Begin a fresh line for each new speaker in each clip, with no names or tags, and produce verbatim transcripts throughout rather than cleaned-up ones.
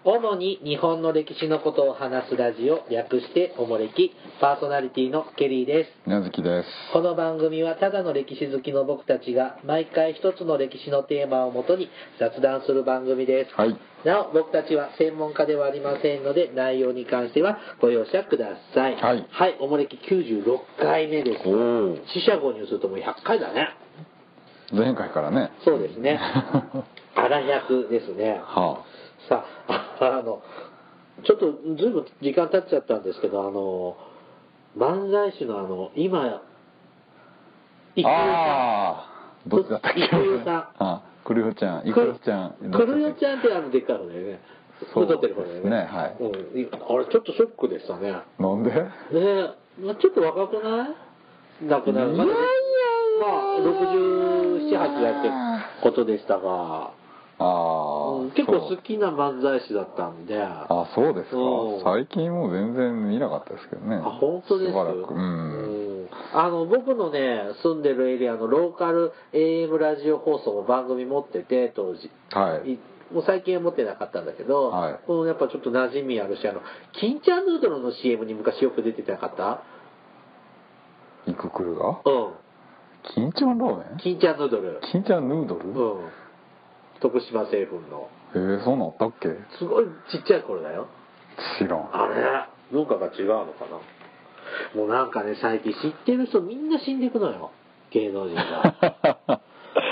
主に日本の歴史のことを話すラジオ、略しておもれき、パーソナリティのケリーです。
宮月です。
この番組はただの歴史好きの僕たちが毎回一つの歴史のテーマをもとに雑談する番組です。
はい。
なお、僕たちは専門家ではありませんので、内容に関してはご容赦ください。
はい。
はい、おもれききゅうじゅうろっかいめです。四捨五入するともうひゃっかいだね。
前回からね。
そうですね。あらひゃくですね。
は
あ、さあ、あの、ちょっとずいぶん時間経っちゃったんですけど、あの、漫才師のあの、今、いくよさん。
ああ、どっちだったっけ。
いくよさん。
あ、くるよちゃん、いくよちゃん。
くるよちゃんってあの、でっかい方だよね。
そう
太ってる方だよね。
ね、はい。
うん。あれ、ちょっとショックでしたね。
なんで？
ねえ、まあ、ちょっと若くない亡くなる。
いやいやいや
まあ、ろくじゅうなな、はちだってことでしたが、
ああ、
うん、結構好きな漫才師だったんで。
あ、そうですか。
うん、
最近もう全然見なかったですけどね。
あ、本当です
しばらく。うん。
うん、あの、僕のね、住んでるエリアのローカル エーエム ラジオ放送も番組持ってて、当時。
はい。
いもう最近は持ってなかったんだけど、
はい、
うん、やっぱちょっと馴染みあるし、あの、金ちゃんヌードルの シーエム に昔よく出てなかった？
いくくるが？
うん。
金ちゃんラーメン？
金ちゃんヌードル。
金ちゃんヌードル？
うん。徳島製粉の。
へえ、そうなったっけ？
すごいちっちゃい頃だよ。
知らん。
あれ文化が違うのかな。もうなんかね、最近知ってる人みんな死んでいくのよ、芸能人が。ね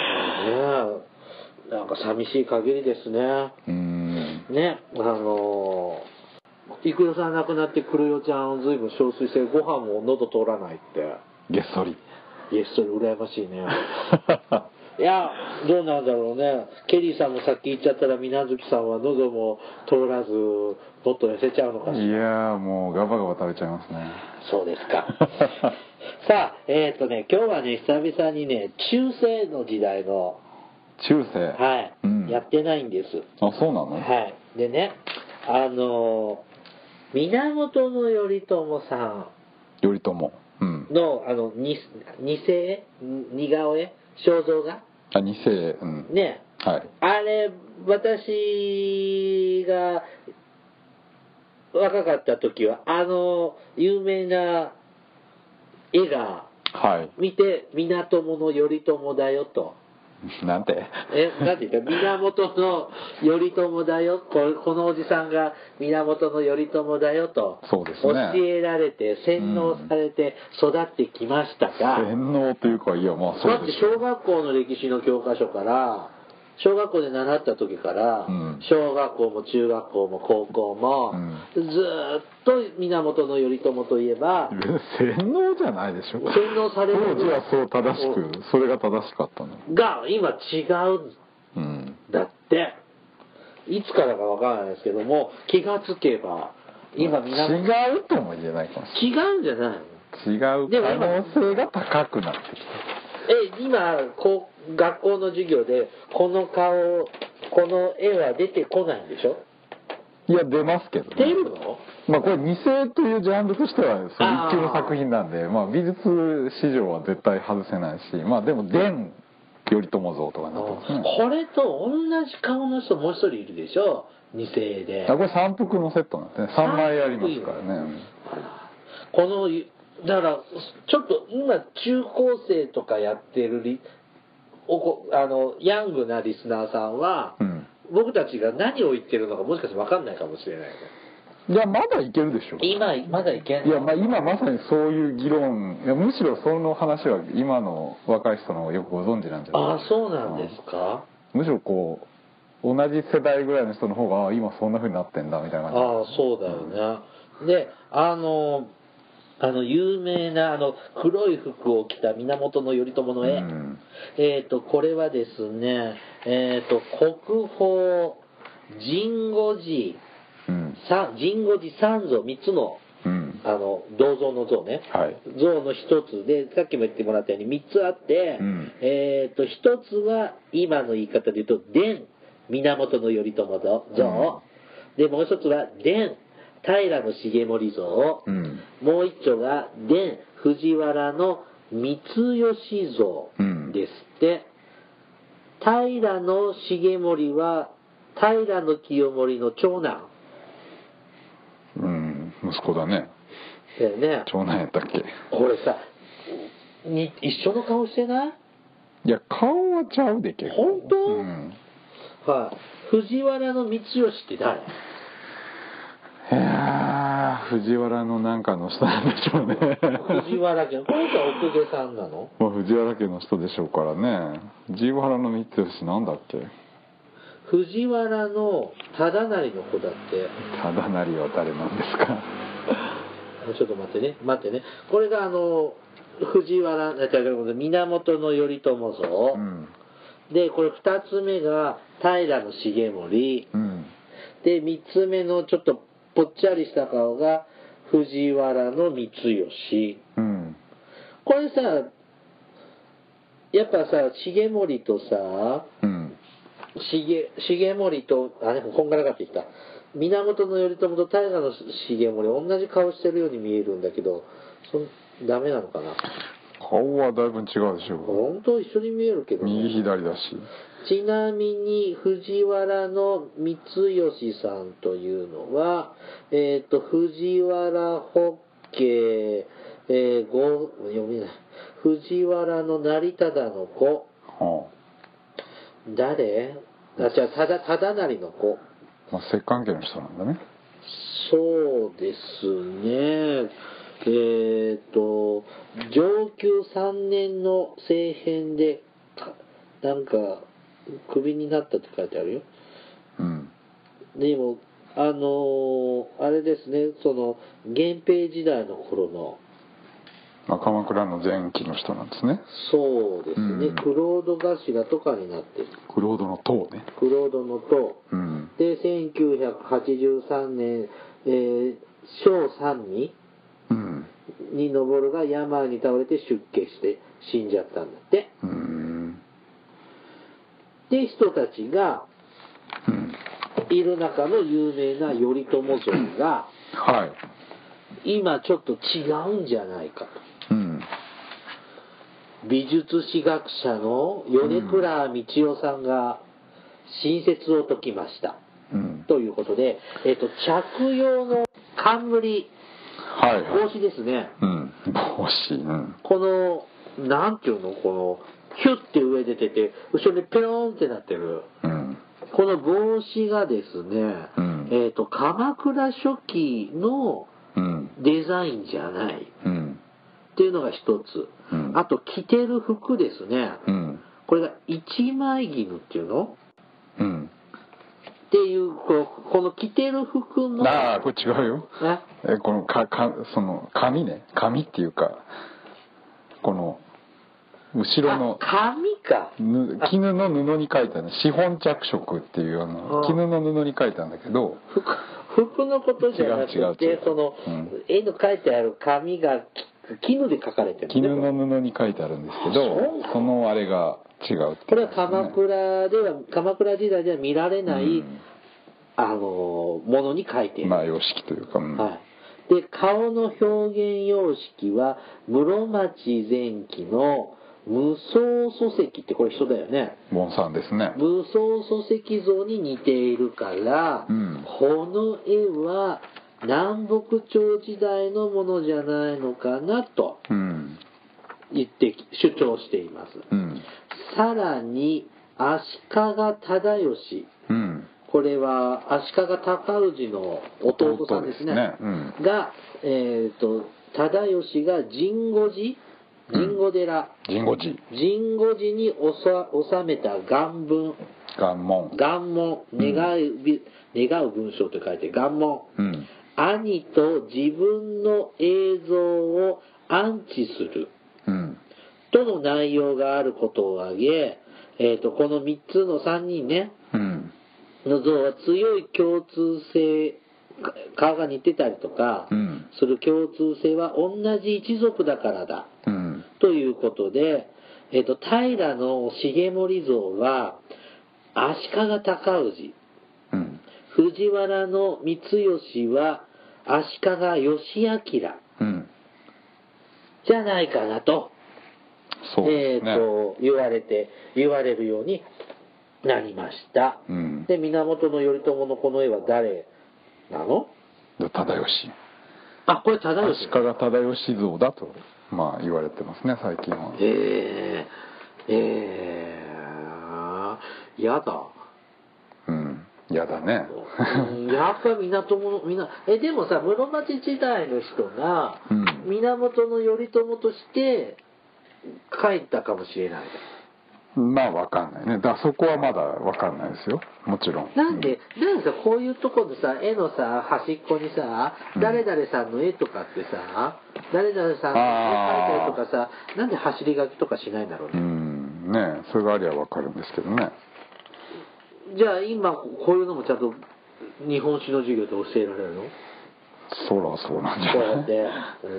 え、なんか寂しい限りですね。
うーん。
ね、あのー、いくよさん亡くなってくるよちゃんずいぶん憔悴してご飯も喉通らないって。
げっそり。
げっそり羨ましいね。いや、どうなんだろうね。ケリーさんもさっき言っちゃったら、水無月さんは喉も通らず、もっと痩せちゃうのかしら。
いやー、もうガバガバ食べちゃいますね。
そうですか。さあ、えっとね、今日はね、久々にね、中世の時代の、
中世
はい、
うん、
やってないんです。
あ、そうなの？
はい。でね、あの、源頼朝さん。
頼朝。うん。
の、あの、に二世似顔絵肖像画
あ、二世。うん。
ね。
はい。
あれ、私が若かった時は、あの、有名な絵が、
はい。
見て、源頼朝だよと。
なんて
え、なんて言った源の頼朝だよ。ここのおじさんが源の頼朝だよと。
そうですね。
教えられて、洗脳されて育ってきましたが。
洗脳というか、いや、まあそう
だって小学校の歴史の教科書から、小学校で習った時から、うん、小学校も中学校も高校も、うん、ずーっと源頼朝といえば
洗脳じゃないでしょ。
洗脳される。
当時はそう正しく、それが正しかったの
が今違うん、だって、いつからかわからないですけども、気がつけば今
源違うとも言えないかもしれない。
違うんじゃないの？
違う可能性が高くなってきた。
え、今こう学校の授業でこの顔、この絵は出てこないんでしょ？
いや、出ますけどね。
出るの？
まあこれ二世というジャンルとしてはそれ一級の作品なんで、まあ美術史上は絶対外せないし、まあでも伝頼朝像とかなってますね。
これと同じ顔の人もう一人いるでしょ？二世で。
あ、これ三幅のセットなんですね。三枚ありますからね。
このだからちょっと今中高生とかやってるリおこあのヤングなリスナーさんは、うん、僕たちが何を言ってるのかもしかして分かんないかもしれないね。
いや、まだいけるでしょ。
今まだいけんの？
いや、まあ、今まさにそういう議論、いやむしろその話は今の若い人の方がよくご存知なんじゃないですか。
ああ、そうなんですか。
むしろこう同じ世代ぐらいの人の方が今そんな風になってんだみたいな感じ。
ああ、そうだよね。うん、で、あのあの有名なあの黒い服を着た源頼朝の絵、うん、えっとこれはですね、えっと国宝神護寺、うん、神護寺三像三つの、うん、あの銅像の像ね、はい、像の一つでさっきも言ってもらったように三つあって、うん、えっと一つは今の言い方で言うと伝源頼朝像、うん、でもう一つは伝平重盛像、うん、もう一丁が伝藤原の光義像ですって、うん、平重盛は平清盛の長男。
うん、息子だね。
だよね。
長男やったっけ。
これさに一緒の顔してない？
いや顔はちゃうで結構。
本当？
うん、
はい、藤原道義って誰？
いやー藤原のなんかの人なんでしょうね。
藤原家のこの人は奥家さんなの？
まあ藤原家の人でしょうからね。藤原の道義なんだっけ。
藤原の忠成の子だって。
忠成は誰なんですか？
ちょっと待ってね待ってねこれがあの藤原源頼朝像、うん、でこれふたつめが平重盛、うん、でみっつめのちょっとぽっちゃりした顔が藤原道義、うん、これさやっぱさ重盛とさ、うん、重重盛とあれこんがらがってきた源頼朝と平重盛同じ顔してるように見えるんだけどそダメなのかな。
顔はだいぶ違うでしょう。
本当一緒に見えるけど、ね、
右左だし。
ちなみに藤原の光義さんというのはえっ、ー、と藤原北家、えー、ご読めない藤原の成忠の子、はあ、誰あじゃあ忠成の子、
まあ、摂関係の人なんだね。
そうですね。えっ、ー、と承久さんねんの政変でなんかクビになったって書いてあるよ。うん。でもあのー、あれですねその源平時代の頃の、
まあ、鎌倉の前期の人なんですね。
そうですね、うん、黒人頭とかになってる。
黒人の塔ね。
黒人の塔、うん、でせんきゅうひゃくはちじゅうさんねん、えー、小三味に上るが病に倒れて出家して死んじゃったんだって。うん、で人たちがいる中の有名な頼朝像が、はい、今ちょっと違うんじゃないかと。うん、美術史学者の米倉道夫さんが新説を説きました、うん、ということで、えーと、着用の冠、はい、帽子ですね、うん、
帽子、うん、
このなんていうのこのヒュッて上出てて後ろにペロンってなってる、うん、この帽子がですね、うん、えーと鎌倉初期のデザインじゃない、うん、っていうのが一つ、うん、あと着てる服ですね、うん、これが一枚絹っていうの、うん、っていうこの、この着てる服の
ああこれ違うよえこのかかその紙ね紙っていうかこの後ろの
紙か
絹の布に書いてある資本着色っていうような絹の布に書いてあるんだけど
服のことじゃなくてその、うん、絵の書いてある紙が絹で書かれてる、ね、
絹の布に書いてあるんですけど そ, そのあれが違うって、ね、
これは鎌倉では鎌倉時代では見られない、うん、あのものに書いている
まあ様式というか、うん、
はい、で顔の表現様式は室町前期の無双礎石ってこれ人だよね。
モンさんですね。
無双礎石像に似ているから、うん、この絵は南北朝時代のものじゃないのかなと言って主張しています。うん、さらに足利忠義、うん、これは足利尊氏の弟さんですね。ですね、うん、が、えっと忠義が神護寺神護寺、
神護寺
神護寺に収めた願文
願文
願文願う、うん、願う文章と書いて願文、うん、兄と自分の映像を安置する、うん、との内容があることを挙げ、えーと、このみっつのさんにんね、うん、の像は強い共通性顔が似てたりとか、うん、する共通性は同じ一族だからだ、うん、ということで、えーと、平重盛像は足利尊氏、うん、藤原の光義は足利義昭、うん、じゃないかなと、そうですね、えーと、言われて言われるようになりました。うんで源頼朝のこの絵は誰なの？
忠義。
あ、これ忠義。
足利忠義像だとまあ言われてますね最近は。
へええー、やだ。
うんやだね。
やっぱり源のみんなえでもさ室町時代の人が源頼朝として書いたかもしれない。
まあわかんないね。だからそこはまだわかんないですよ。もちろん。
なんで、なんでさこういうところでさ絵のさ端っこにさ、うん、誰々さんの絵とかってさ誰々さんの絵描いたりとかさなんで走り書きとかしないんだろうね。
うんねそれがありゃわかるんですけどね。
じゃあ今こういうのもちゃんと日本史の授業で教えられるの？
そらそうなんじゃない？
そうやって、うん、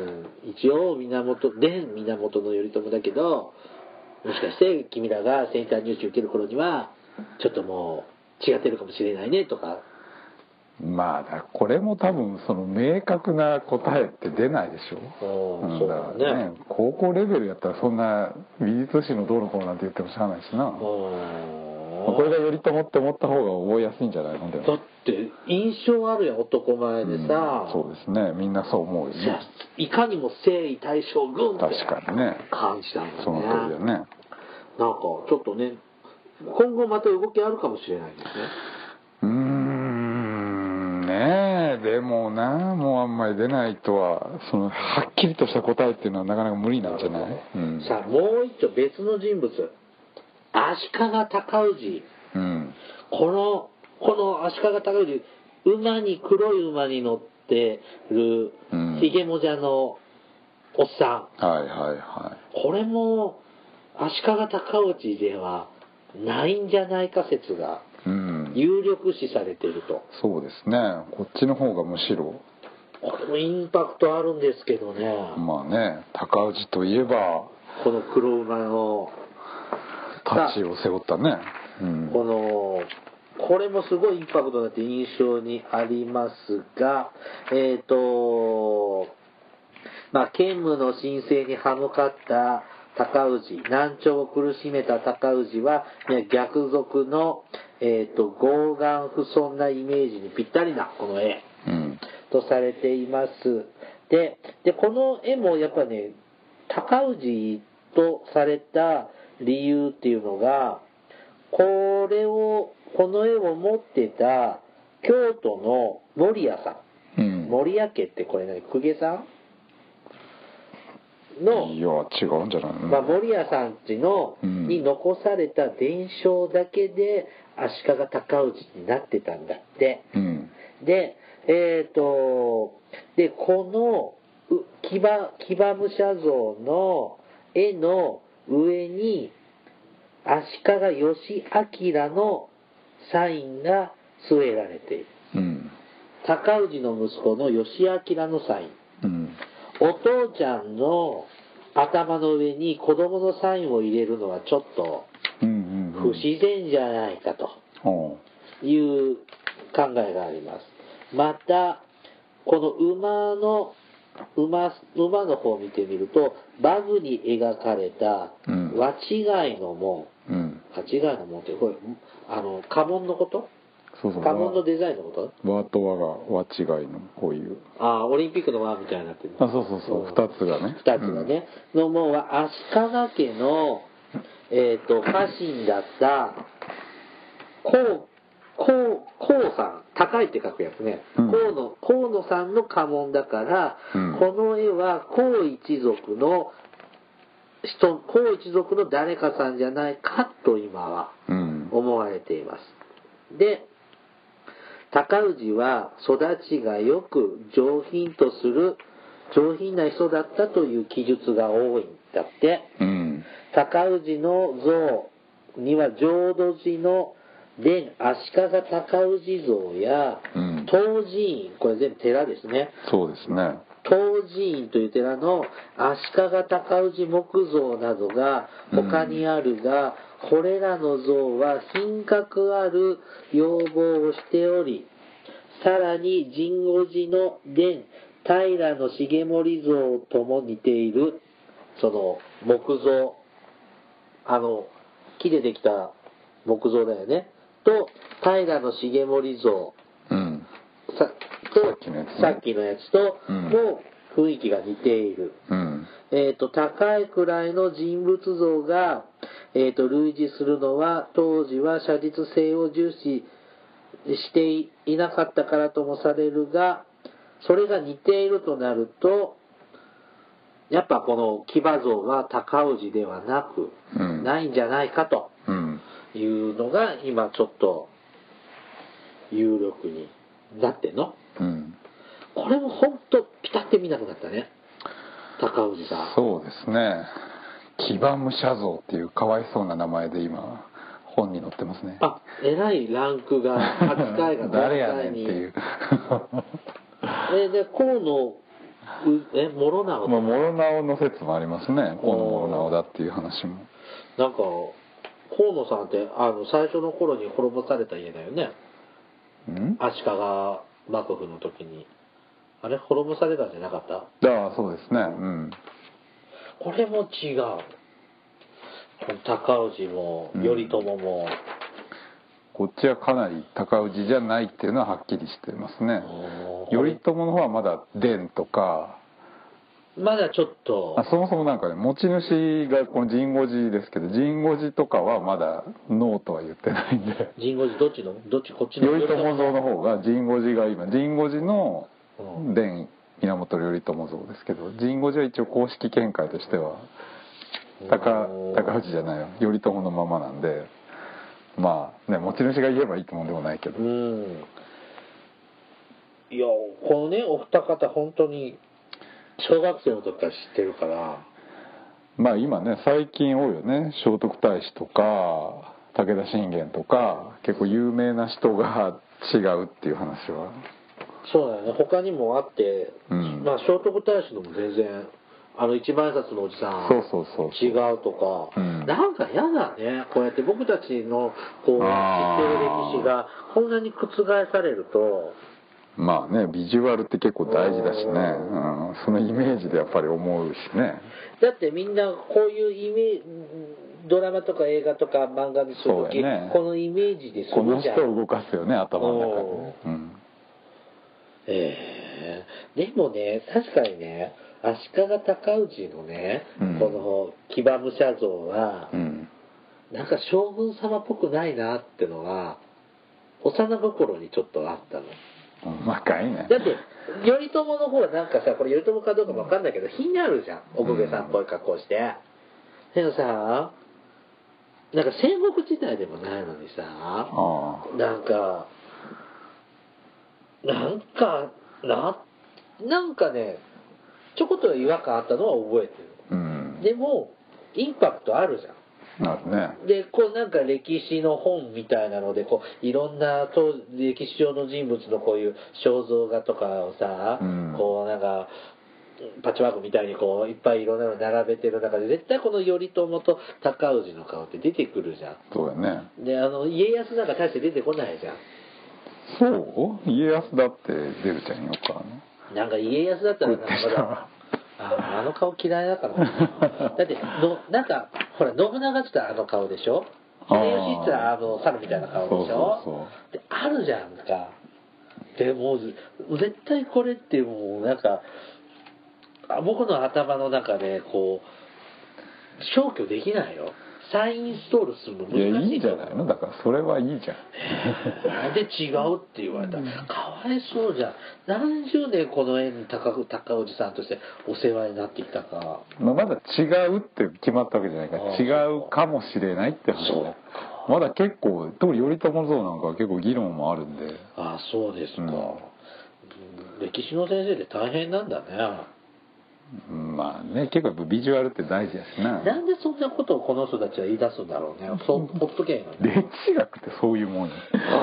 一応源伝源頼朝だけどもしかして君らがセンター入試受ける頃にはちょっともう違ってるかもしれないねとか。
まあだこれも多分その明確な答えって出ないでしょ。うん、そうだね。高校レベルやったらそんな美術史のどうのこうのなんて言ってもしゃあないしな。うんこれが頼朝って思った方が覚えやすいんじゃないの？でも
だって印象あるやん男前でさ、
うん、そうですねみんなそう思うよね。
いかにも征夷大将軍って
確かにね
感じたんだね。
その通りだね。なんか
ちょっとね今後また動きあるかもしれないですね。
うーんねえでもなもうあんまり出ないとはそのはっきりとした答えっていうのはなかなか無理なんじゃない？うん、
さあもう一丁別の人物足利尊氏、うん、このこの足利尊氏馬に黒い馬に乗ってるひげもじゃのおっさ
ん、うん、はいはいはい。
これも足利尊氏ではないんじゃないか説が有力視されていると、うん、
そうですねこっちの方がむしろ
これもインパクトあるんですけどね。
まあね尊氏といえば
この黒馬の
太刀を背負ったね、
うん、このこれもすごいインパクトになって印象にありますがえっ、ー、とまあ兼務の申請に歯向かった尊氏難聴を苦しめた尊氏は逆賊の、えー、と傲岸不遜なイメージにぴったりなこの絵、うん、とされています。ででこの絵もやっぱね尊氏とされた理由っていうのがこれをこの絵を持ってた京都の守屋さん、うん、守屋家ってこれ何公家さんの
いや違うんじゃないの、
まあ、守屋さんちの、うん、に残された伝承だけで足利尊氏になってたんだって、うん、でえっ、ー、とでこの騎馬騎馬武者像の絵の上に足利義昭のサインが据えられている、うん、尊氏の息子の義昭のサイン、うん、お父ちゃんの頭の上に子供のサインを入れるのはちょっと不自然じゃないかという考えがあります。またこの馬の 馬, 馬の方を見てみると馬具に描かれた和違いの門、うん、和違いの門ってこれあの家紋のこと？そうそう家紋のデザインのこと？
和と和が和違いのこういう
ああオリンピックの和みたいになってる。
あそうそうそうふた、うん、つがね
ふたつがね、うん、の門は足利家のえっ、ー、と家臣だったこうこう、こうさん、高いって書くやつね。うん、河野、河野さんの家紋だから、うん、この絵は河一族の人、河一族の誰かさんじゃないかと今は思われています。うん、で、尊氏は育ちがよく上品とする上品な人だったという記述が多いんだって。うん、尊氏の像には浄土寺ので足利尊氏像や、うん、東寺院これ全部寺ですね。
そうですね。
東寺院という寺の足利尊氏木像などが他にあるが、うん、これらの像は品格ある要望をしており、さらに神護寺の伝平重盛像とも似ているその木像、あの木でできた木像だよね。 と平重盛像、
うん、
さと
さっきのやつね、
さっきのやつと、
うん、
もう雰囲気が似ている、
うん、
えー、と高いくらいの人物像が、えー、と類似するのは当時は写実性を重視していなかったからともされるが、それが似ているとなるとやっぱこの騎馬像は高氏ではなく、うん、ないんじゃないかというのが今ちょっと有力になってんの、うん、これも本当ピタって見なくなったね、高氏さん。
そうですね、騎馬武者像っていうかわいそうな名前で今本に載ってますね。
あ、えらいランクが扱いが
誰やねんっていう
えで河野え諸直、
まあ、諸直の説もありますね、河野諸直だっていう話も。
なんか河野さんってあの最初の頃に滅ぼされた家だよね、ん足利幕府の時に。あれ滅ぼされたんじゃなかった？あ
あ、そうですね、うん、
これも違う、高氏も頼朝も、うん、
こっちはかなり高氏じゃないっていうのははっきりしてますね。頼朝の方はまだ伝とか
まだちょっと、
あそもそもなんかね、持ち主がこの神護寺ですけど、神護寺とかはまだノーとは言ってないんで。
神護寺どっちのどっちこっちの
頼朝像の方が、神護寺が今神護寺の伝源頼朝像ですけど、神護寺は一応公式見解としては高高氏じゃないよ、頼朝のままなんで、まあね、持ち主が言えばいいってもんでもないけど。うん、
いやこのねお二方本当に小学生の時から知ってるから。
まあ今ね最近多いよね、聖徳太子とか武田信玄とか結構有名な人が違うっていう話は。
そうだよね、他にもあって、うん、まあ聖徳太子のも全然あの一万円札のおじさん
そうそうそうそう
違うとか、うん、なんか嫌だね、こうやって僕たちのこう知ってる歴史がこんなに覆されると。
まあね、ビジュアルって結構大事だしね、うん、そのイメージでやっぱり思うしね。
だってみんなこういうイメージ、ドラマとか映画とか漫画にするとき、ね、このイメージでするじゃん。
この人を動かすよね、頭の中で、ね、うん、
えー、でもね確かにね足利尊氏のね、うん、この騎馬武者像は、うん、なんか将軍様っぽくないなってのは幼心にちょっとあったの。
若いね。
だって頼朝の方はなんかさ、これ頼朝かどうかも分かんないけど品があるじゃん、お公家さんっぽい格好して。でもさ、なんか戦国時代でもないのにさ、なんかなんかななんかねちょこっと違和感あったのは覚えてる、うん、でもインパクトあるじゃん。
なるね。
でこうなんか歴史の本みたいなのでこういろんな歴史上の人物のこういう肖像画とかをさ、うん、こうなんかパッチワークみたいにこういっぱいいろんなの並べてる中で絶対この頼朝と高氏の顔って出てくるじゃん。
そうだね。
であの家康なんか大して出てこないじゃん。
そう家康だって出るじゃんよか。
なんか家康だったらなんかまだあ, あの顔嫌いだからだってのなんかほら信長って言ったらあの顔でしょ、秀吉って言ったらあの猿みたいな顔でしょ。そうそうそうであるじゃんか。でもう絶対これってもうなんか僕の頭の中でこう消去できないよ。再インストールするの難しい。
いやいいんじゃないの、だからそれはいいじゃん。
なんで違うって言われたらかわいそうじゃん。何十年この縁に高高氏さんとしてお世話になってきたか、
まあ、まだ違うって決まったわけじゃないから違うかもしれないって話で、まだ結構特に頼朝像なんかは結構議論もあるんで。
ああそうですか、うん、歴史の先生で大変なんだね。
まあね、結構やっぱビジュアルって大事やしな。
なんでそんなことをこの人たちは言い出すんだろうね。そうほっとけんよね。
歴史学ってそういうもんや。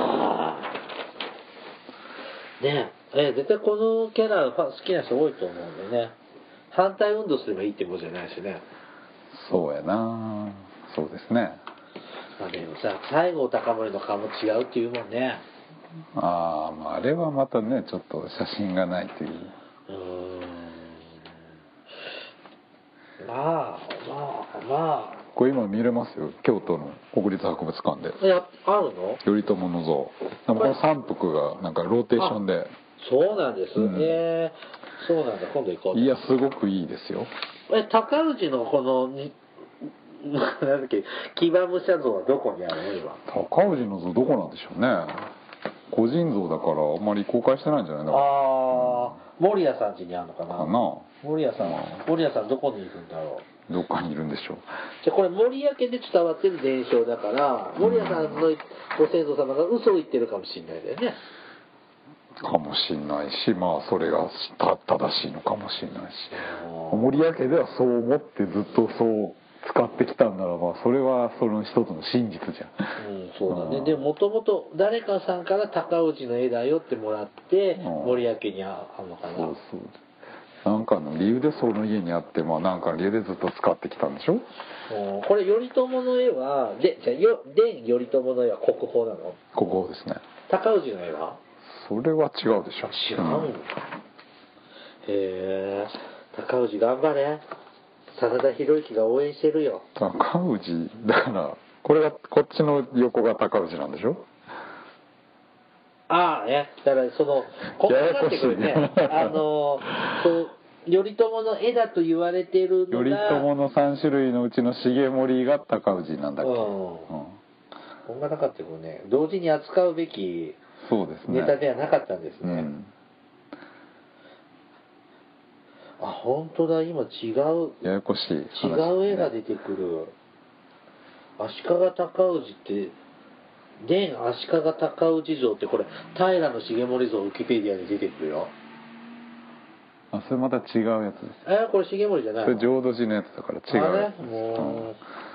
ねえ、絶対このキャラ好きな人多いと思うんでね。反対運動すればいいってことじゃないしね。
そうやな。そうですね。
まあでもさ、西郷隆盛の顔も違うっていうもんね。
ああ、まああれはまたねちょっと写真がないという。うーん。
まあまあまあ
これ今見れますよ、京都の国立博物館で。
いや、あるの？
頼朝の像。このさん幅がなんかローテーションで。
そうなんです、
うん、
えー、そうなんだ、今度行こう。
いや、すごくいいですよ。
え、高氏のこのになんだっけ、騎馬武者像はどこにあるの今？
高氏の像どこなんでしょうね。個人像だからあんまり公開してないんじゃないの？
ああ、守谷さん家にあるのかな。
かな。
守谷さん、守谷さんどこにいるんだろ
う。どっかにいるんでしょう。
じゃあこれ守谷家で伝わってる伝承だから、守谷さんのご先祖様が嘘を言ってるかもしれないだよね。
かもしれないし、まあそれが正しいのかもしれないし、守谷家ではそう思ってずっとそう使ってきたんならば、それはその一つの真実じゃん。
うん、そうだね。でもともと誰かさんから高氏の絵だよってもらって守谷家にあるのかな。そうそう。
なんかの理由でその家にあって、まあなんかの理由でずっと使ってきたんでしょ。
これ頼朝の絵はでじゃあよ伝頼朝の絵は国宝なの？
国宝ですね。
高氏の絵は？
それは違うでしょ。
違うんだ、うん、へえ、高氏頑張れ、真田広之が応援してるよ。
高氏だから、これがこっちの横が高氏なんでしょ。
ああね、だからそのここになってくるね、あのそう頼朝の絵だと言われているのが
頼朝のさん種類のうちの重盛が高氏なんだっけ。うん、
こんななかったけどね、同時に扱うべき
そうですね、
ネタではなかったんですね。うん、あ、本当だ、今違う
ややこしい、ね、
違う絵が出てくる。足利尊氏って伝足利尊氏像って、これ平重盛像ウィキペディアに出てくるよ。
あ、それまた違うやつです。
えー、これ重盛じゃないの？
それ浄土寺のやつだから違うやつです。
もう、うん、は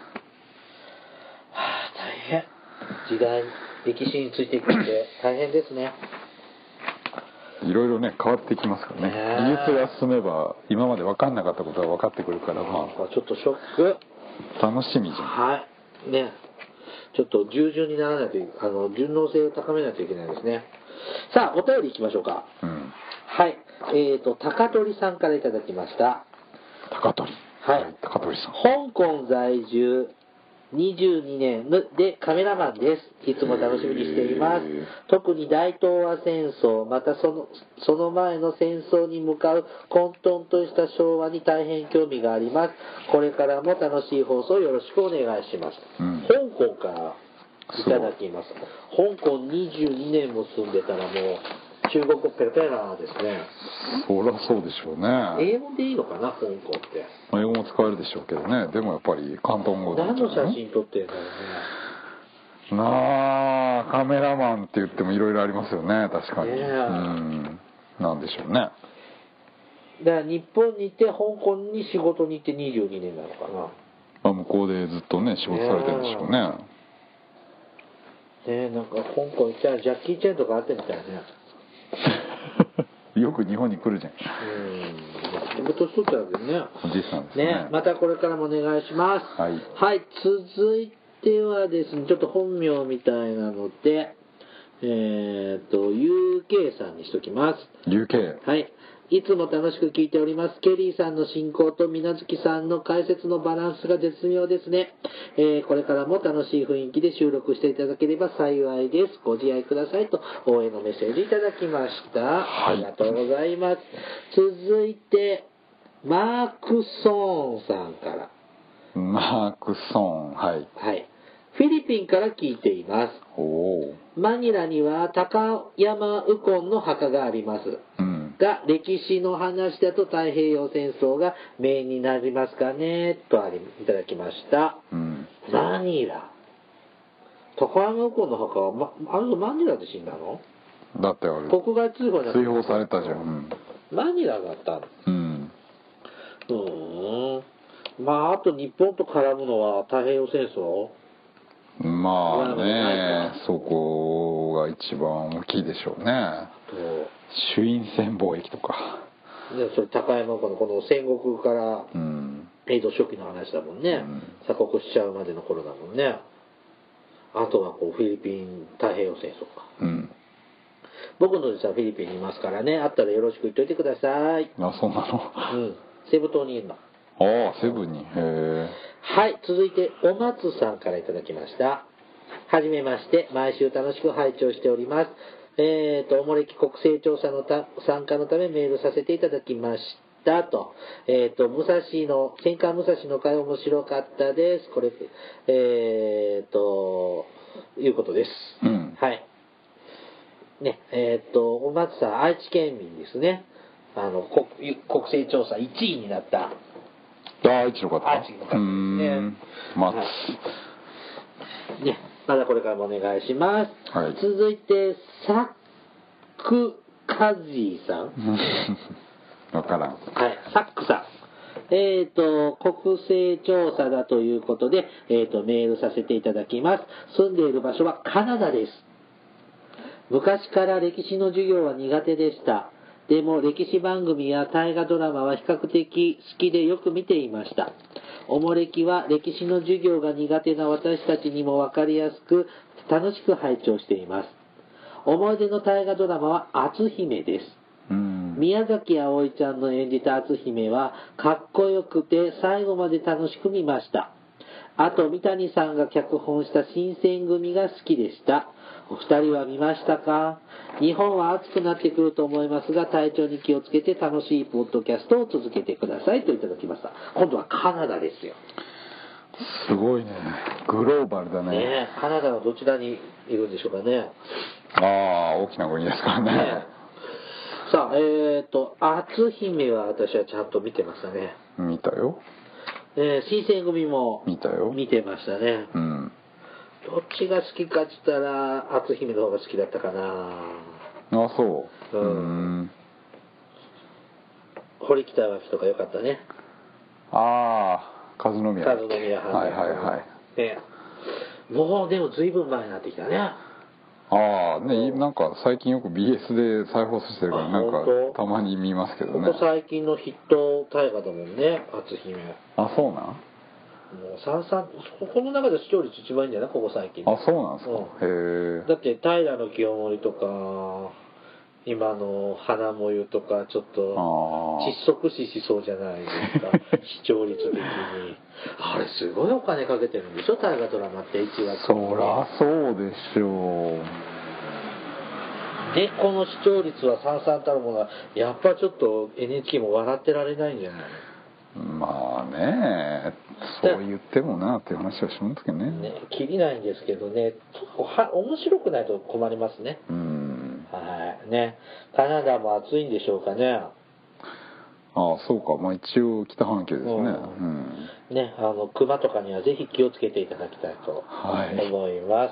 あ、大変。時代歴史についていくんで大変ですね。
いろいろね変わってきますからね。技術が進めば今まで分かんなかったことが分かってくるから、ま
あちょっとショック。
楽しみじゃん。
はいね、ちょっと従順にならないと、あの順応性を高めないといけないですね。さあお便りいきましょうか。うん、はい、えーと高取さんからいただきました。
高取、
はい、はい、
高取さん、
香港在住にじゅうにねんでカメラマンです。いつも楽しみにしています。特に大東亜戦争、またそのその前の戦争に向かう混沌とした昭和に大変興味があります。これからも楽しい放送よろしくお願いします。うん、香港からいただきます。香港にじゅうにねんも住んでたらもう中国語ペラペラですね。
そりゃそうでしょうね。
英語でいいのかな、香港って。
英語も使えるでしょうけどね。でもやっぱり広東語で、ね、
何の写真撮ってるんだろうね。
なあ、カメラマンって言ってもいろいろありますよね、確かに。ね、うん、なんでしょうね。
だから日本に行って香港に仕事に行ってにじゅうにねんなのかな。
まあ、向こうでずっとね仕事されてるんでしょうね。ね
え、なんか香港行ったらジャッキー・チェンとかあってみたいね。
よく日本に来るじゃん。
うん。年取ったわけね。
おじさんですね。
ね、またこれからもお願いします。
はい。
はい、続いてはですね、ちょっと本名みたいなので、えっと ユーケー さんにしときます。
ユーケー。
はい。いつも楽しく聞いております。ケリーさんの進行と水無月さんの解説のバランスが絶妙ですね。えー、これからも楽しい雰囲気で収録していただければ幸いです。ご自愛くださいと応援のメッセージいただきました。はい、ありがとうございます。続いて、マークソーンさんから。
マークソーン、はい。
はい。フィリピンから聞いています。
お
マニラには高山右近の墓があります。うんが歴史の話だと太平洋戦争がメインになりますかねとありいただきました。うん、マニラ、高山右近の墓は、ま、あのマニラで死んだの？
だってあれ
国外追放
追放されたじゃん。うん、
マニラだったの。
うん。
うーん。まああと日本と絡むのは太平洋戦争。
まあね、そこが一番大きいでしょうね。朱印船貿易とか。
ね、それ高山このこの戦国から江戸初期の話だもんね。うん、鎖国しちゃうまでの頃だもんね。あとはこうフィリピン太平洋戦争か。うん、僕の実はフィリピンにいますからね。あったらよろしく言っといてください。
あ、そうなの。
うん。セブ島にいるの。
あああセブンに。へえ。
はい、続いてお松さんからいただきました。はじめまして、毎週楽しく拝聴しております。えーと、おもれき国勢調査のた参加のためメールさせていただきましたと。えーと、武蔵の、戦艦武蔵の会面白かったです。これ、えーと、いうことです。
うん。
はい。ね、えーと、お松さん、愛知県民ですね。あの、国、国勢調査いちいになった。
ああ、愛知の方。
愛知の方ですね。
うーん。松。はい、
ね、まだこれからもお願いします。
はい、
続いて、サックカジーさん。
わからん。
はい、サックさん。えっ、ー、と、国勢調査だということで、えっ、ー、と、メールさせていただきます。住んでいる場所はカナダです。昔から歴史の授業は苦手でした。でも歴史番組や大河ドラマは比較的好きでよく見ていました。おもれきは歴史の授業が苦手な私たちにも分かりやすく楽しく拝聴しています。思い出の大河ドラマは篤姫です。
うん、
宮崎あおいちゃんの演じた篤姫はかっこよくて最後まで楽しく見ました。あと三谷さんが脚本した新選組が好きでした。お二人は見ましたか？日本は暑くなってくると思いますが、体調に気をつけて楽しいポッドキャストを続けてくださいといただきました。今度はカナダですよ。
すごいね。グローバルだね。
ねえ、カナダはどちらにいるんでしょうかね。
ああ、大きな国ですからね。ね
さあ、えっ、ー、と、篤姫は私はちゃんと見てましたね。
見たよ。
えー、新選組も
見たよ。
見てましたね。
うん。
どっちが好きかって言ったら、篤姫の方が好きだったかな。
あ、そう。
うん。うん堀北真希とかよかったね。
ああ、和宮。
和宮藩。
はいはいはい。
ね、もうでも随分前になってきたね。
ああ、ね、うん、なんか最近よく ビーエス で再放送してるから、なんかたまに見ますけどね。
ここ最近のヒット大河だもんね、篤姫。
あ、そうなん？
もう三々、この中で視聴率一番いいんじゃないここ最近。
あ、そうなんですか。
うん、へえ。だって平清盛とか今の花もゆとかちょっと窒息死しそうじゃないですか視聴率的に。あれすごいお金かけてるんでしょ大河ドラマっていちがつ。
そらそうでしょう。
でこの視聴率はさんさんたるものはやっぱちょっと エヌエイチケー も笑ってられないんじゃない？
まあね、そう言ってもなっていう話はしますけどね。
ね、切りないんですけどね、は面白くないと困りますね。
うん。
はいね。カナダも暑いんでしょうかね。
ああ、そうか。まあ一応北半球ですね。うん。
うん、ね、あの熊とかにはぜひ気をつけていただきたいと思います。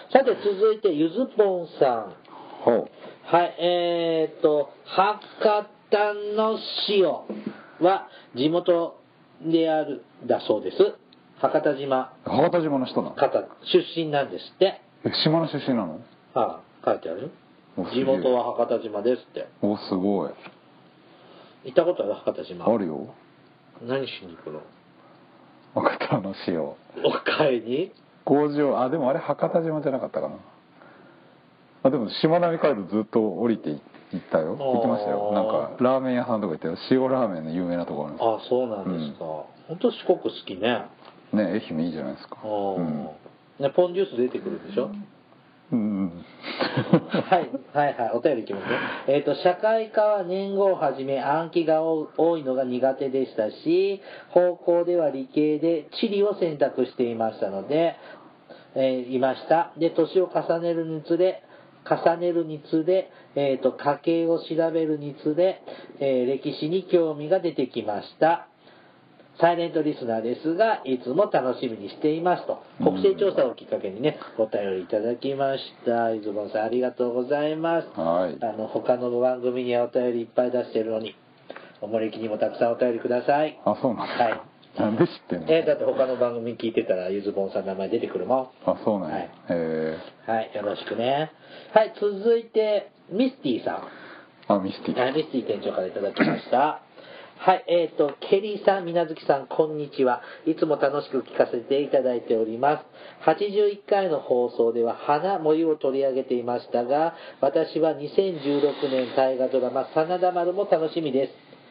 はい、さて続いてゆずぽんさん。
ほう。
はい、えー、っと博多の塩は地元であるだそうです。博多島。
博多島の人なの？
方出身なんですって。
え、島の出身なの？
ああ、書いてある。地元は博多島ですって。
お、すごい。
行ったことある博多島？
あるよ。
何しに行くの？
博多の塩。お
買いに？
工場、あ、でもあれ博多島じゃなかったかな。あ、でもしまなみ海道ずっと降りて行ったよ。行きましたよ。なんかラーメン屋さんとか行ったよ。塩ラーメンの有名なところなんです。
あ、そうなんですか。うん、本当四国好きね。
ね、愛媛いいじゃないですか。
うん、ね、ポンジュース出てくるでしょ。
うん、
はいはいはい、お便りいきますね。えっ、ー、と社会科は年号をはじめ暗記が多いのが苦手でしたし、高校では理系で地理を選択していましたので、えー、いました。で年を重ねるにつれ重ねるにつれ、えーと、家計を調べるにつれ、えー、歴史に興味が出てきました。サイレントリスナーですが、いつも楽しみにしていますと。国勢調査をきっかけにね、お便りいただきました。伊豆盆さんありがとうございます。
はい。
あの、他の番組にはお便りいっぱい出してるのに、おもれきにもたくさんお便りください。
あ、そうなんですか。
はい。
なんで知ってんの？
えー、だって他の番組聞いてたら、ゆずぼんさんの名前出てくるもん。
あ、そうなんや。はい、
へー。はい、よろしくね。はい、続いて、ミスティさん。
あ、ミスティ。
はい、ミスティ店長からいただきました。はい、えーと、ケリーさん、みなずきさん、こんにちは。いつも楽しく聞かせていただいております。はちじゅういっかいの放送では花もゆを取り上げていましたが、私はにせんじゅうろくねん大河ドラマ、真田丸も楽しみです。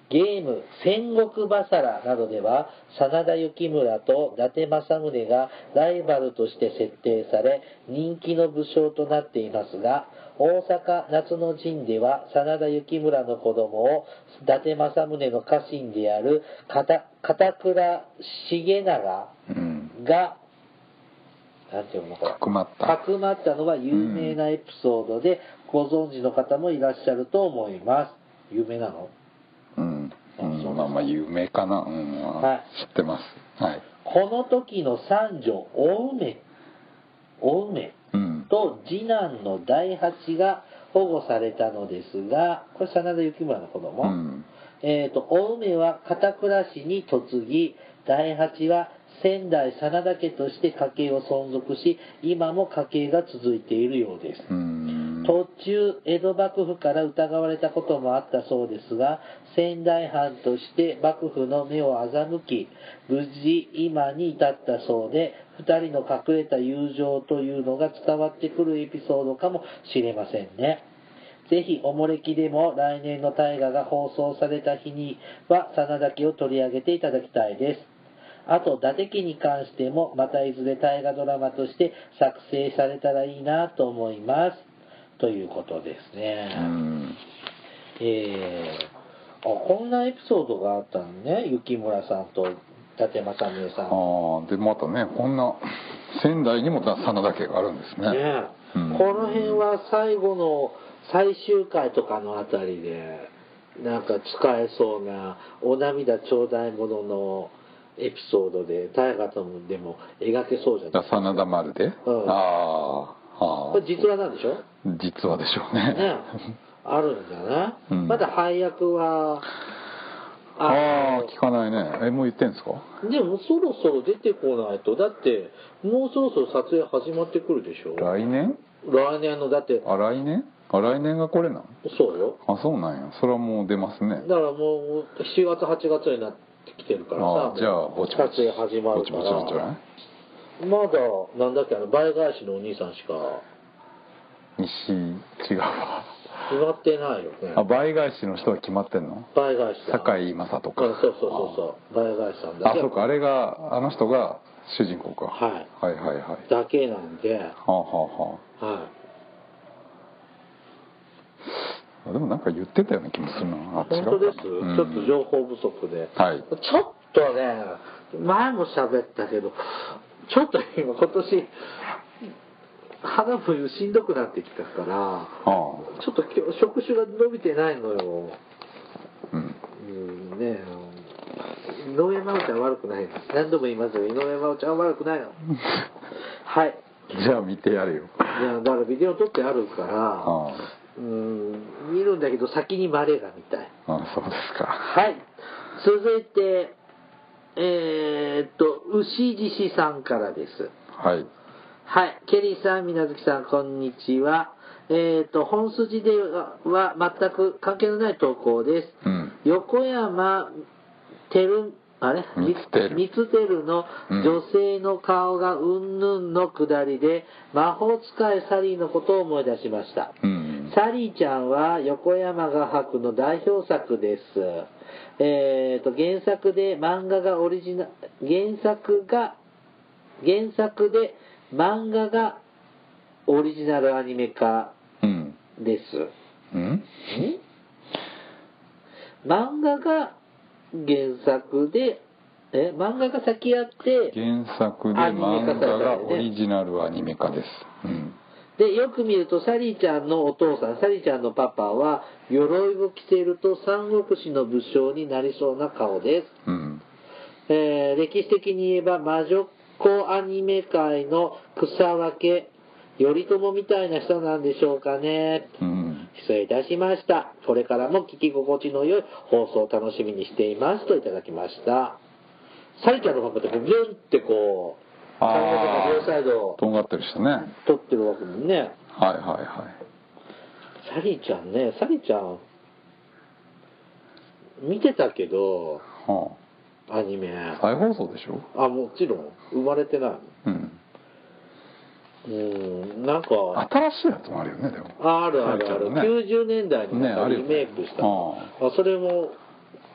ゲーム「戦国バサラ」などでは真田幸村と伊達政宗がライバルとして設定され人気の武将となっていますが、大阪夏の陣では真田幸村の子供を伊達政宗の家臣である片倉重長が、うん、なんていうのか
かくまった
かくまったのは有名なエピソードで、うん、ご存知の方もいらっしゃると思います。有名なの？
うん、うん、まあまあ有名かな、うん、はい、知ってます、はい、
この時の三女お梅お梅と次男の大八が保護されたのですが、これ真田幸村の子供、うん、えーとお梅は片倉氏に嫁ぎ、大八は仙台真田家として家系を存続し、今も家系が続いているようです。途中江戸幕府から疑われたこともあったそうですが、仙台藩として幕府の目を欺き、無事今に至ったそうで、二人の隠れた友情というのが伝わってくるエピソードかもしれませんね。ぜひおもれきでも来年の大河が放送された日には真田家を取り上げていただきたいです。あと伊達家に関してもまたいずれ大河ドラマとして作成されたらいいなと思いますということですね。うん、えー、あこんなエピソードがあったのね、幸村さんと伊達政宗さん。
ああ、でまたね、こんな仙台にも真田家があるんですね。ね、
うん、この辺は最後の最終回とかのあたりでなんか使えそうなお涙ちょうだいもののエピソードで大河でも描けそうじゃないですか。
真田丸で、うん、ああ、
これ実話なんでしょ？
実話でしょうね。ね、
あるんじゃない、うん、まだ配役は
ああ聞かないね。えもう言ってんすか？
でもそろそろ出てこないと。だってもうそろそろ撮影始まってくるでしょ。
来年？
来年のだって
あ来年？あ来年がこれなの？
そうよ。
あそうなんや。それはもう出ますね。
だからもうしちがつはちがつになって来てるからさ、
あじゃあぼちぼち
撮影始まるから、ぼちぼちじゃない？まだなんだっけ、あの倍返しのお兄さんしか
西違うわ
決まってないよね。
あ倍返しの人は決まってんの？
倍返しさん、
堺雅人か、
うん、そうそうそうそう、倍返しさんだけ。
あそうか、あれがあの人が主人公か、
はい、
はいはいはい
だけなんで、は
あはあはあ、はい、でもなんか言ってたような気もするな。あ
本当です、うん、ちょっと情報不足で、はい、ちょっとね前も喋ったけどちょっと今今年肌もしんどくなってきたから、はあ、ちょっと触手が伸びてないのよ。うん、うん、ね井上真央ちゃん悪くない。何度も言いますよ、井上真央ちゃんは悪くないのはい。
じゃあ見てやるよ。
いやだからビデオ撮ってあるから、はあ、うん見るんだけど先にマレが見たい。
ああそうですか。
はい。続いてえー、っと牛獅子さんからです。
はい
はい、ケリーさん、みなずきさん、こんにちは。えーと、本筋では全く関係のない投稿です。うん、横山てる、あれ
みつてる。
みつてるの女性の顔がうんぬんのくだりで、魔法使いサリーのことを思い出しました。うん、サリーちゃんは横山画伯の代表作です。えーと、原作で漫画がオリジナル、原作が、原作で漫画がオリジナルアニメ化です。うん、ん漫画が原作で、え漫画が先やって
原作で漫画がオリジナルアニメ化です。うん、
でよく見るとサリーちゃんのお父さん、サリーちゃんのパパは鎧を着ていると三国志の武将になりそうな顔です。うん、えー、歴史的に言えば魔女子アニメ界の草分け、頼朝みたいな人なんでしょうかね。うん、失礼いたしました。これからも聞き心地の良い放送を楽しみにしていますといただきました。サリちゃんの方ってビュンってこう髪の毛が両サイド
とんがってる人ね、
撮ってるわけもんね。はい
はいはい。
サリちゃんね、サリちゃん見てたけど、はあ、アニメ
再放送でしょ。
あもちろん生まれてない。うんうんなんか
新しいやつもあるよね。でも
ああるあるある、ね、きゅうじゅうねんだいにリメイクした、ね、あ、ね、あそれも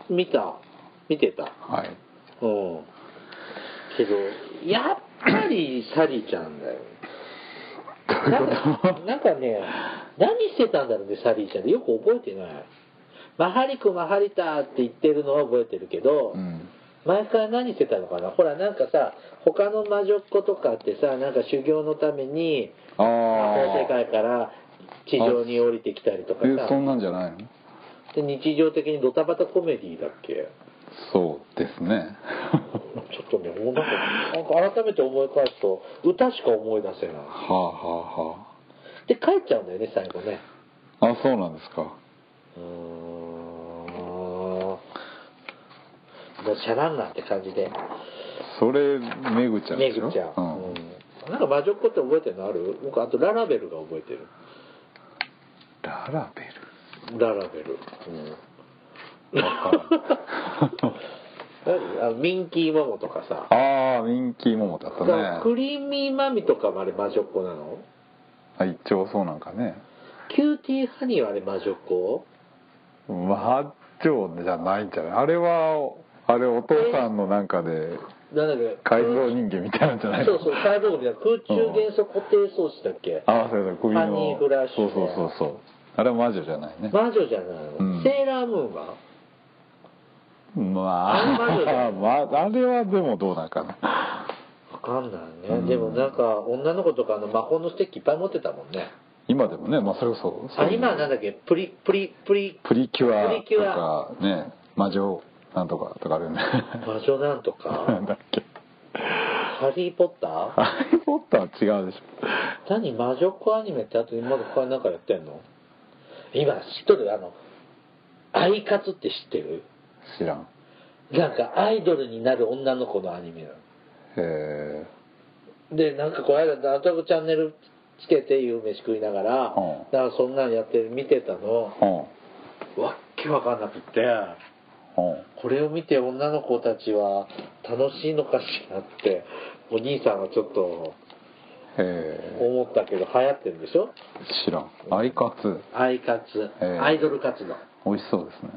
見た見てた。
はい。
うん。けどやっぱりサリーちゃんだよ。なんかなんかね、何してたんだろうね、サリーちゃんでよく覚えてない。マハリクマハリタって言ってるのは覚えてるけど、うん、前から何してたのかな。ほらなんかさ、他の魔女っ子とかってさ、なんか修行のために魔法世界から地上に降りてきたりとかさ。
え、そんなんじゃないの？
で日常的にドタバタコメディだっけ？
そうですね。
ちょっとね、もうなんか、なんか改めて思い返すと歌しか思い出せない。は
あはあは
あ。で帰っちゃうんだよね最後ね。
あ、そうなんですか。
うーん。もうシャランナって感じで。
それめぐちゃんでしょ。
めぐちゃん。うん。なんか魔女っ子って覚えてるのある？僕あとララベルが覚えてる。
ララベ
ル。ララベル。うん。わかる。あミンキーモモとかさ。
ああ、ミンキーモモだったね。
クリーミーマミとかもあれ魔女っ子なの？
あ、一応そうなんかね。
キューティーハニーはあれ魔女っ子？
魔女じゃないんじゃない？あれはあれお父さんのなんかで改造人間みたいなんじゃないの？
そうそう改造人間、空中元素固定装置だっけ？
ああ、そうそう、首の
ハニーフラッシュ。
そうそうそうそう。あれは魔女じゃないね。
魔女じゃないの。うん、セーラームーンは？
まあ、あ, まあ、あれはでもどうなんかな。
わかんないね、うん。でもなんか女の子とかの魔法のステッキいっぱい持ってたもんね。
今でもね、まあそれこそ。
あ、今なんだっけ、プリプリプリ
プリキュアとかね、魔女なんとかとかあるよね。
魔女なんとか。
なんだっけ。
ハリーポッター？
ハリーポッターは違うでしょ。
何魔女っ子アニメってあと今まで他になんかやってんの？今知っとる？あのアイカツって知ってる？
知らん。
なんかアイドルになる女の子のアニメなの。
へ
え。でなんかこの間なんとなくチャンネルつけて夕飯食いながら、うん、なんかそんなのやってる見てたの、うん、わっけわかんなくって、うん、これを見て女の子たちは楽しいのかしらってお兄さんがちょっと思ったけど、流行ってるんでしょ？
知らん。アイカツ。
アイカツ、アイドル活動。
美味しそうですね。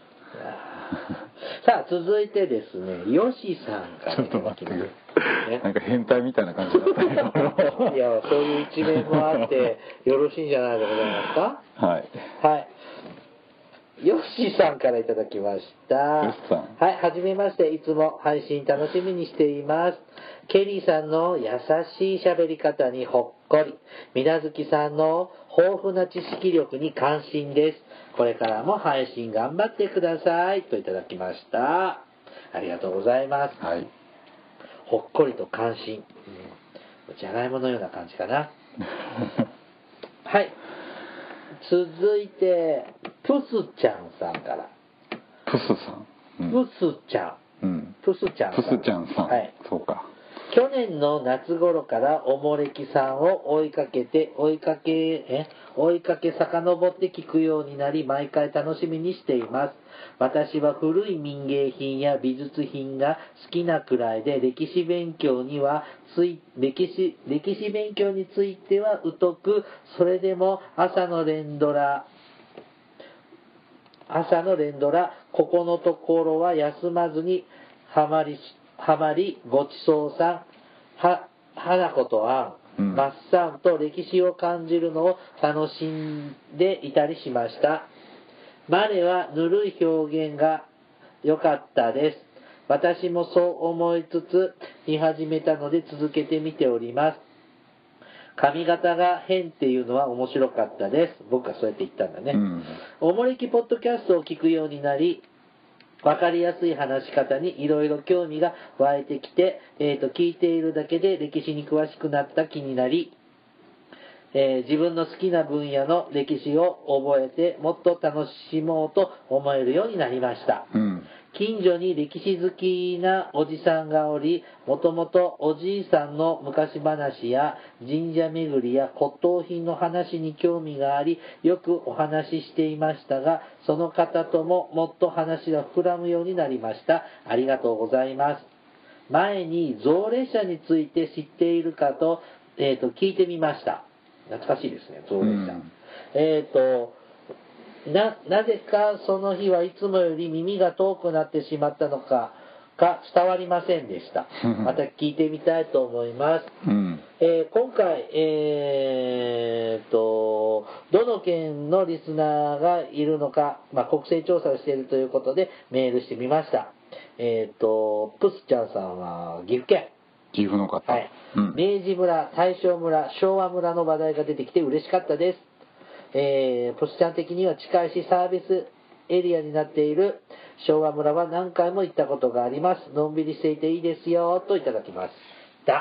さあ続いてですね、ヨシさんから。
ちょっと待ってくれ、ね、なんか変態みたいな感じだったけど
いや、そういう一面もあってよろしいんじゃないでございますか。
はい
はい、ヨッシーさんからいただきました。
ヨシさん。
はい、はじめまして。いつも配信楽しみにしています。ケリーさんの優しい喋り方にほっこり。みなずきさんの豊富な知識力に感心です。これからも配信頑張ってください。といただきました。ありがとうございます。
はい。
ほっこりと感心。うん、じゃがいものような感じかな。はい。続いてプスちゃんさんから。
プスさん、
うん、プスちゃん、うん、プスちゃんさん、
プスちゃんさん、はい、そうか。
去年の夏頃からおもれきさんを追いかけて追いかけえ追いかけ遡って聞くようになり、毎回楽しみにしています。私は古い民芸品や美術品が好きなくらいで、歴史勉強にはつい歴史歴史勉強については疎く、それでも朝の連ドラ朝の連ドラここのところは休まずにハマりハマりごちそうさんは花子とあん、うん、マッサンと歴史を感じるのを楽しんでいたりしました。マレはぬるい表現が良かったです。私もそう思いつつ見始めたので続けてみております。髪型が変っていうのは面白かったです。僕はそうやって言ったんだね。うん、おもれきポッドキャストを聞くようになり、わかりやすい話し方にいろいろ興味が湧いてきて、えーと、聞いているだけで歴史に詳しくなった気になり、えー、自分の好きな分野の歴史を覚えてもっと楽しもうと思えるようになりました。うん、近所に歴史好きなおじさんがおり、もともとおじいさんの昔話や神社巡りや骨董品の話に興味があり、よくお話ししていましたが、その方とももっと話が膨らむようになりました。ありがとうございます。前に象列車について知っているかと、えーと、聞いてみました。懐かしいですね、象列車。うん、えっ、ー、とななぜかその日はいつもより耳が遠くなってしまったのかが伝わりませんでした。また聞いてみたいと思います。うん、えー、今回、えー、とどの県のリスナーがいるのか、まあ、国勢調査をしているということでメールしてみました。えー、とプスちゃんさんは岐阜県。
岐阜の方、
はい、うん、明治村、大正村、昭和村の話題が出てきて嬉しかったです。えー、プスちゃん的には近いしサービスエリアになっている昭和村は何回も行ったことがあります。のんびりしていていいですよといただきました。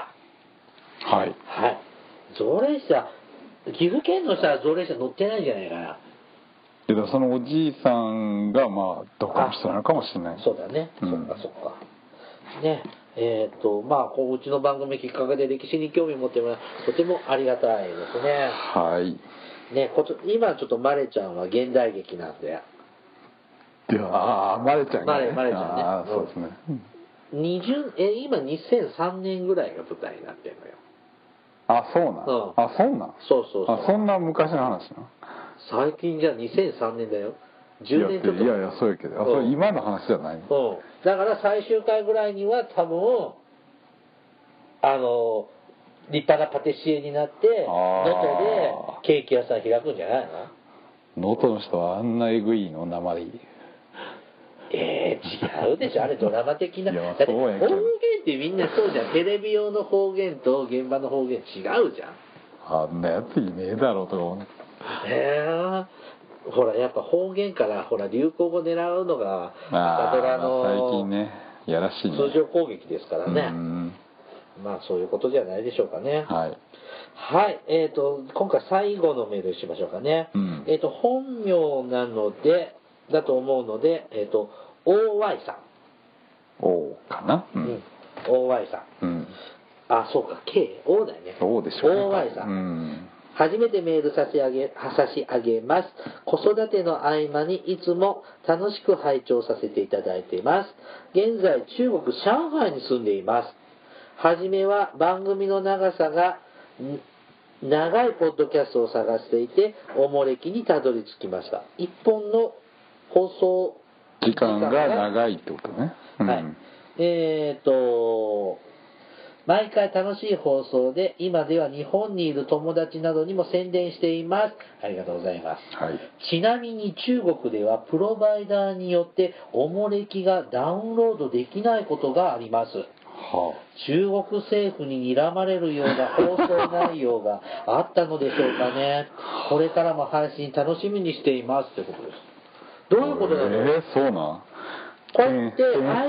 はい
はい。造霊車、岐阜県の人は造霊車乗ってないんじゃないかな。
いや、そのおじいさんがまあどっかの人なのかもしれない。
そうだね、うん、そっかそっかね。えー、っとまあこううちの番組きっかけで歴史に興味を持ってもらうとてもありがたいですね。
はい
ね、こと今ちょっとマレちゃんは現代劇なんで。
いやあマレちゃんが、ね、
マレちゃんね。
あそうですね。
にじゅうえ今にせんさんねんぐらいが舞台になってるのよ。
あそうなん、うん、あそうなん
そうそうそう。
あそんな昔の話な。
最近じゃにせんさんねんだよ。じゅうねんちょっと。
いやいやそうやけど、あ、それ今の話じゃないの。
うん。だから最終回ぐらいには多分あの立派なパティシエになって能登でケーキ屋さん開くんじゃない
の？能登の人はあんなエグいの鉛。
えー、違うでしょあれドラマ的な。
いや
だって方言ってみんなそうじゃん。テレビ用の方言と現場の方言違うじゃん。
あんなやついねえだろうとか思う。
へえ。ほらやっぱ方言からほら流行語狙うのが朝ドラの、
まあ、最近ねやらしいね
通常攻撃ですからね。うんまあそういうことじゃないでしょうかね。
はい。
はい、えーと今回最後のメールしましょうかね。うん、えーと本名なのでだと思うので、えーと オーワイ さん。
O かな。
うん。オーワイ さん。うん。あそうか K O だよね。
そうでしょうね。
オーワイ さん。うん。初めてメール差し上げ、差し上げます。子育ての合間にいつも楽しく拝聴させていただいています。現在、中国上海に住んでいます。はじめは番組の長さが長いポッドキャストを探していて、おもれきにたどり着きました。一本の放送
時間が長いってことね。うん、
はい。えーと、毎回楽しい放送で今では日本にいる友達などにも宣伝しています。ありがとうございます、はい、ちなみに中国ではプロバイダーによっておもれきがダウンロードできないことがあります、はあ、中国政府に睨まれるような放送内容があったのでしょうかね。これからも配信楽しみにしていますということです。どういうことなの？
えー、そうなん？こ
うやってあい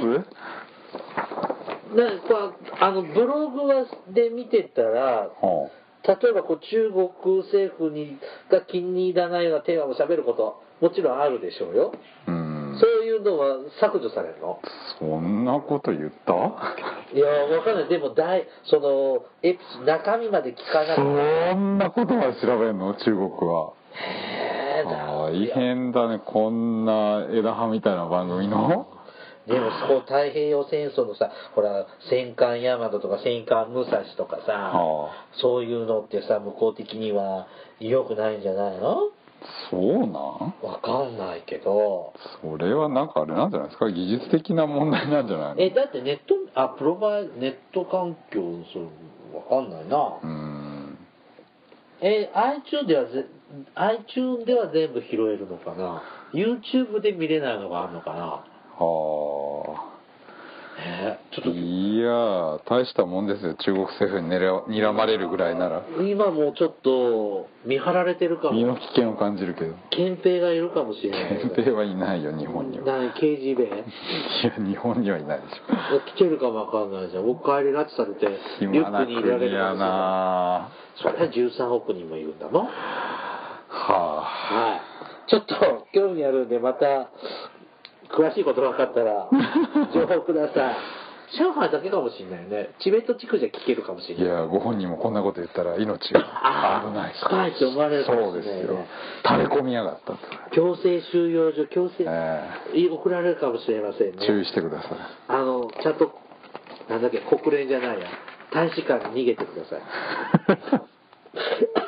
なこうあのブログで見てたら、はあ、例えばこう中国政府にが気に入らないようなテーマを喋ることもちろんあるでしょうよ。うんそういうのは削除されるの？
そんなこと言った？
いやわかんない。でも大そのエピ中身まで聞かなくて
そんなことまで調べるの中国は。
へえ
大変だね。こんな枝葉みたいな番組の
でもこう太平洋戦争のさほら戦艦大和とか戦艦武蔵とかさ、はあ、そういうのってさ向こう的には良くないんじゃないの？
そうなん？
わかんないけど
それはなんかあれなんじゃないですか技術的な問題なんじゃないの？
えだってネットあプロバイネット環境それわかんないな。うんえ iTunes ではぜ iTunes では全部拾えるのかな。 YouTube で見れないのがあるのかな。は
あ、
えー、ちょっと
いや大したもんですよ。中国政府ににらまれるぐらいなら。
今もうちょっと見張られてるかも。
身の危険を感じるけど
憲兵がいるかもしれない、
憲兵はいないよ日本には。
何 ケージーベイ？ い
や日本にはいないでし
ょ。来てるかもわかんないじゃん。お帰り拉致されてリュックに入れられるかもしれない。それはじゅうさんおくにんもいるんだもん。はあ、はい。ちょっと興味あるんでまた詳しいこと分かったら情報ください。上海だけかもしれないよね。チベット地区じゃ聞けるかもしれない。
いやご本人もこんなこと言ったら命が危ないし
深いって思われるかもしれない、ね、
そうですよ。垂れ込みやがったと
強制収容所強制、えー、送られるかもしれませんね。
注意してください。
あのちゃんとなんだっけ国連じゃないや大使館に逃げてください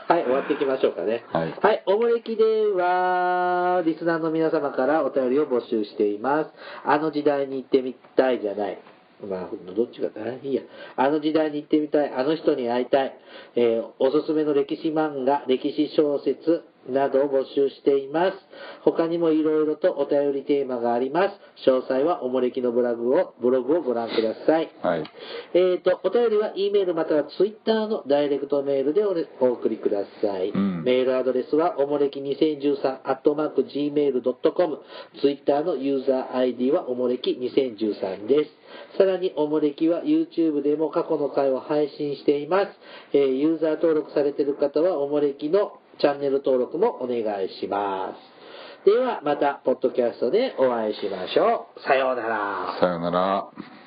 はい、終わっていきましょうかね。
はい。
はい、おもれきでは、リスナーの皆様からお便りを募集しています。あの時代に行ってみたいじゃない。まあ、どっちが、あ、いいや。あの時代に行ってみたい、あの人に会いたい、えー、おすすめの歴史漫画、歴史小説などを募集しています。他にもいろいろとお便りテーマがあります。詳細はおもれきのブログを、ブログをご覧ください。
はい。
えーと、お便りは E メールまたは Twitter のダイレクトメールでお,、ね、お送りください。うん、メールアドレスはおもれきにせんじゅうさんアットマークジーメールドットコム、Twitter のユーザー アイディー はおもれきにせんじゅうさんです。さらにおもれきは YouTube でも過去の回を配信しています。えー、ユーザー登録されている方はおもれきのチャンネル登録もお願いします。ではまたポッドキャストでお会いしましょう。さようなら。
さようなら。